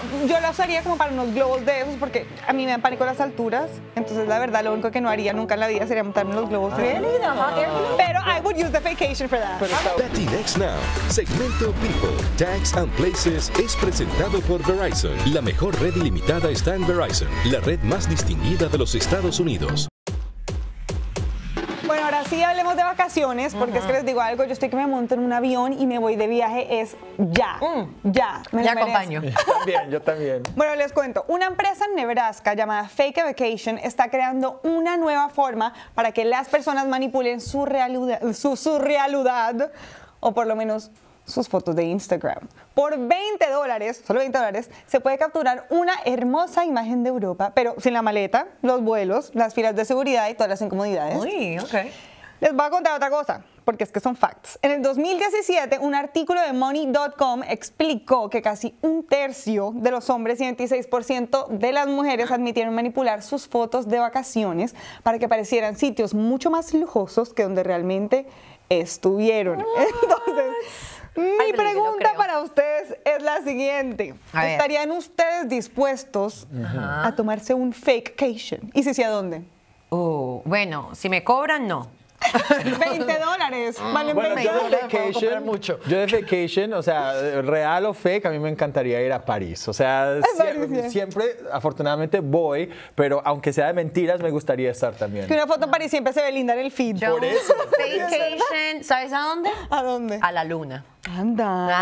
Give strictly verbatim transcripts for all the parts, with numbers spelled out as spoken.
yo lo usaría como para unos globos de esos porque a mí me dan pánico las alturas. Entonces, la verdad, lo único que no haría nunca en la vida sería montarme los globos. Really? The hot air balloon? Pero I would use the vacation for that. Betty Next Now, segmento People, Tags and Places, es presentado por Verizon. La mejor red ilimitada está en Verizon, la red más distinguida de los Estados Unidos. Bueno, ahora sí hablemos de vacaciones, porque uh-huh. es que les digo algo, yo estoy que me monto en un avión y me voy de viaje, es ya, mm. ya. Me ya acompaño. Yo también, yo también. Bueno, les cuento, una empresa en Nebraska llamada Fake a Vacation está creando una nueva forma para que las personas manipulen su realidad, su, su realidad, o por lo menos sus fotos de Instagram. Por veinte dólares, solo veinte dólares, se puede capturar una hermosa imagen de Europa, pero sin la maleta, los vuelos, las filas de seguridad y todas las incomodidades. Uy, ok. Les voy a contar otra cosa, porque es que son facts. En el dos mil diecisiete, un artículo de money punto com explicó que casi un tercio de los hombres y veintiséis por ciento de las mujeres admitieron manipular sus fotos de vacaciones para que parecieran sitios mucho más lujosos que donde realmente estuvieron. Entonces, mi pregunta para ustedes es la siguiente. ¿Estarían ustedes dispuestos uh-huh. a tomarse un fakecation? ¿Y si sí, a dónde? Uh, bueno, si me cobran, no. veinte dólares. Valen bueno, veinte yo de dólares. vacation, mucho. Yo de vacation, o sea, real o fake, a mí me encantaría ir a París. O sea, siempre, siempre, afortunadamente voy, pero aunque sea de mentiras, me gustaría estar también. Que una foto en París siempre se ve linda en el feed. Yo, Por eso. Vacation, ¿sabes a dónde? ¿A dónde? A la luna. Anda.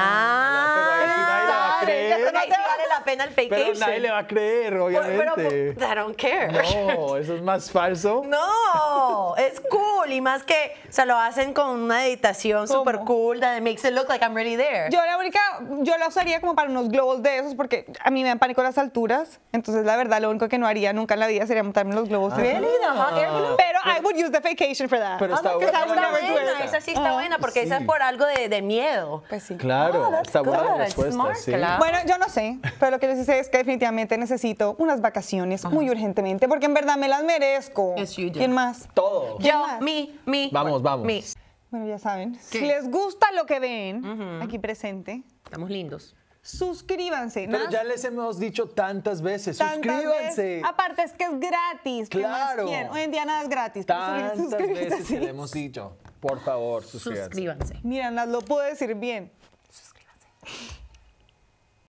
Ah, pero ahí sí nadie le va a creer. Ahí sí vale la pena el vacation. Pero nadie le va a creer, obviamente. Pero, pero I don't care. No, eso es más falso. No, es cool. Y más que se lo hacen con una editación súper cool that it makes it look like I'm really there. Yo la única, yo lo usaría como para unos globos de esos porque a mí me dan pánico las alturas. Entonces, la verdad, lo único que no haría nunca en la vida sería montarme los globos. Ah, really? The hot air balloon? Pero I would use the vacation for that. Pero está, oh, buena. está buena. Esa sí está ah, buena porque sí. esa es por algo de, de miedo. Pues sí. Claro, Oh, está buena la good. respuesta. Smart, Sí. claro. Bueno, yo no sé, pero lo que les dice es que definitivamente necesito unas vacaciones uh-huh. muy urgentemente porque en verdad me las merezco. Yes, you do. ¿Quién más? Todo. Yo, más? mi, mi. Vamos, vamos. Mi. Bueno, ya saben, ¿Qué? si les gusta lo que ven Uh-huh. aquí presente, Estamos lindos. suscríbanse. Pero ¿no? ya les hemos dicho tantas veces, Tantas suscríbanse. veces. Aparte es que es gratis. ¿Qué Claro. más quieren? Hoy en día nada es gratis. pero Tantas suscríbanse, veces sí. que le hemos dicho. Por favor, suscríbanse. Suscríbanse. Mira, Nat lo puedo decir bien.